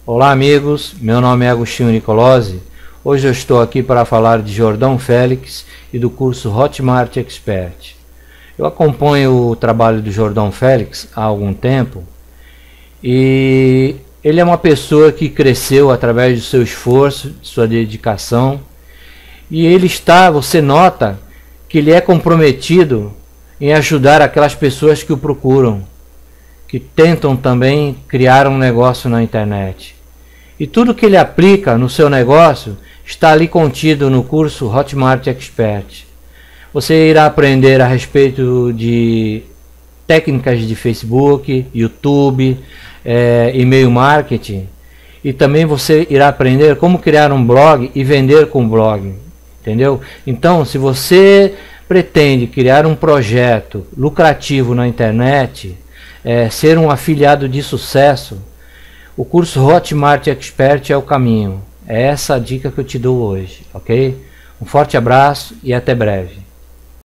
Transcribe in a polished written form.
Olá amigos, meu nome é Agostinho Nicolosi. Hoje eu estou aqui para falar de Jordão Félix e do curso Hotmart Expert. Eu acompanho o trabalho do Jordão Félix há algum tempo e ele é uma pessoa que cresceu através do seu esforço, de sua dedicação, e você nota que ele é comprometido em ajudar aquelas pessoas que o procuram, que tentam também criar um negócio na internet. E tudo que ele aplica no seu negócio está ali contido no curso Hotmart Expert. Você irá aprender a respeito de técnicas de Facebook, YouTube, e-mail marketing, e também você irá aprender como criar um blog e vender com blog, entendeu? Então, se você pretende criar um projeto lucrativo na internet, ser um afiliado de sucesso, o curso Hotmart Expert é o caminho. É essa a dica que eu te dou hoje, ok? Um forte abraço e até breve.